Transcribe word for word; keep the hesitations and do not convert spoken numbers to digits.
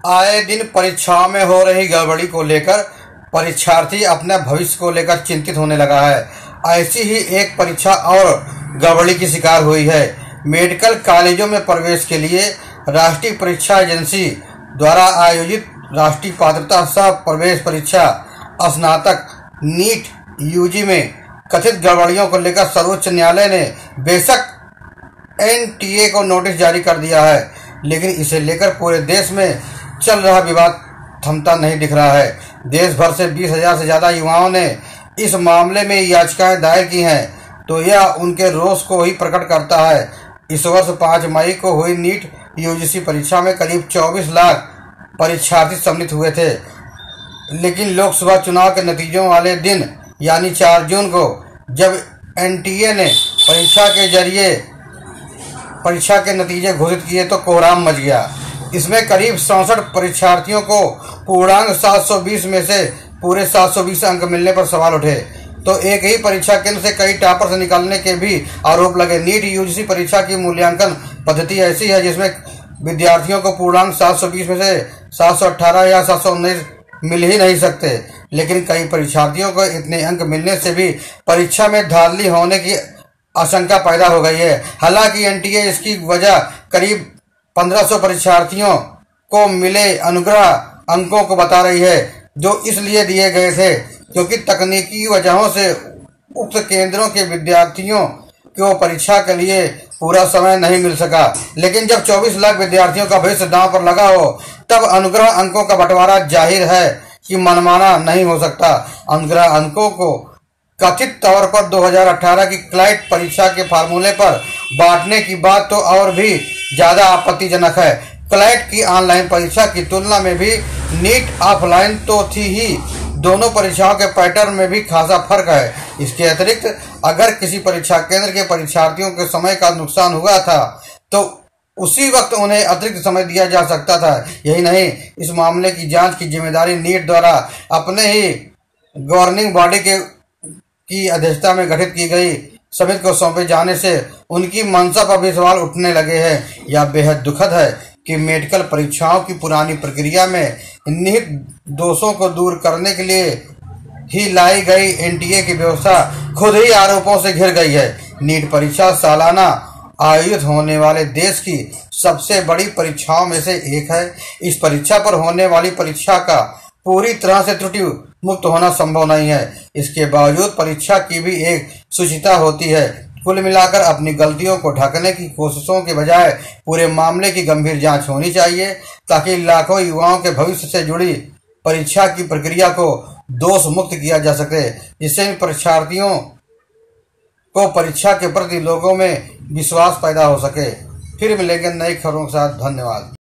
आए दिन परीक्षाओं में हो रही गड़बड़ी को लेकर परीक्षार्थी अपने भविष्य को लेकर चिंतित होने लगा है। ऐसी ही एक परीक्षा और गड़बड़ी की शिकार हुई है। मेडिकल कॉलेजों में प्रवेश के लिए राष्ट्रीय परीक्षा एजेंसी द्वारा आयोजित राष्ट्रीय पात्रता सह प्रवेश परीक्षा स्नातक नीट यूजी में कथित गड़बड़ियों को लेकर सर्वोच्च न्यायालय ने बेशक एनटीए को नोटिस जारी कर दिया है, लेकिन इसे लेकर पूरे देश में चल रहा विवाद थमता नहीं दिख रहा है। देश भर से बीस हजार से ज्यादा युवाओं ने इस मामले में याचिकाएं दायर की हैं, तो यह उनके रोष को ही प्रकट करता है। इस वर्ष पाँच मई को हुई नीट यूजीसी परीक्षा में करीब चौबीस लाख परीक्षार्थी सम्मिलित हुए थे, लेकिन लोकसभा चुनाव के नतीजों वाले दिन यानी चार जून को जब एनटीए ने परीक्षा के जरिए परीक्षा के नतीजे घोषित किए तो कोहराम मच गया। इसमें करीब सड़सठ परीक्षार्थियों को पूर्णांक सात सौ बीस में से पूरे सात सौ बीस अंक मिलने पर सवाल उठे, तो एक ही परीक्षा केंद्र से कई टॉपर से निकालने के भी आरोप लगे। नीट यूजीसी परीक्षा की मूल्यांकन पद्धति ऐसी है जिसमें विद्यार्थियों को पूर्णांक सात सौ बीस में से सात सौ अठारह या सात सौ उन्नीस मिल ही नहीं सकते, लेकिन कई परीक्षार्थियों को इतने अंक मिलने से भी परीक्षा में धांधली होने की आशंका पैदा हो गई है। हालांकि एनटीए इसकी वजह करीब पंद्रह सौ परीक्षार्थियों को मिले अनुग्रह अंकों को बता रही है, जो इसलिए दिए गए थे क्योंकि तकनीकी वजहों से उक्त केंद्रों के विद्यार्थियों को परीक्षा के लिए पूरा समय नहीं मिल सका। लेकिन जब चौबीस लाख विद्यार्थियों का भविष्य दांव पर लगा हो, तब अनुग्रह अंकों का बंटवारा जाहिर है कि मनमाना नहीं हो सकता। अनुग्रह अंकों को कथित तौर पर दो हज़ार अठारह की क्लाइट परीक्षा के फार्मूले पर बांटने की बात तो और भी ज्यादा आपत्तिजनक है। क्लाइट की ऑनलाइन परीक्षा की तुलना में भी नीट ऑफलाइन तो थी ही, दोनों परीक्षाओं के पैटर्न में भी खासा फर्क है। इसके अतिरिक्त अगर किसी परीक्षा केंद्र के परीक्षार्थियों के समय का नुकसान हुआ था तो उसी वक्त उन्हें अतिरिक्त समय दिया जा सकता था। यही नहीं, इस मामले की जांच की जिम्मेदारी नीट द्वारा अपने ही गवर्निंग बॉडी के की अध्यक्षता में गठित की गई समिति को सौंपे जाने से उनकी मंशा पर भी सवाल उठने लगे हैं। यह बेहद दुखद है कि मेडिकल परीक्षाओं की पुरानी प्रक्रिया में निहित दोषों को दूर करने के लिए ही लाई गई एनटीए की व्यवस्था खुद ही आरोपों से घिर गई है। नीट परीक्षा सालाना आयोजित होने वाले देश की सबसे बड़ी परीक्षाओं में से एक है। इस परीक्षा पर होने वाली परीक्षा का पूरी तरह से त्रुटि मुक्त होना संभव नहीं है। इसके बावजूद परीक्षा की भी एक शुचिता होती है। कुल मिलाकर अपनी गलतियों को ढकने की कोशिशों के बजाय पूरे मामले की गंभीर जांच होनी चाहिए, ताकि लाखों युवाओं के भविष्य से जुड़ी परीक्षा की प्रक्रिया को दोष मुक्त किया जा सके, जिससे परीक्षार्थियों को परीक्षा के प्रति लोगों में विश्वास पैदा हो सके। फिर मिलेंगे नई खबरों के साथ। धन्यवाद।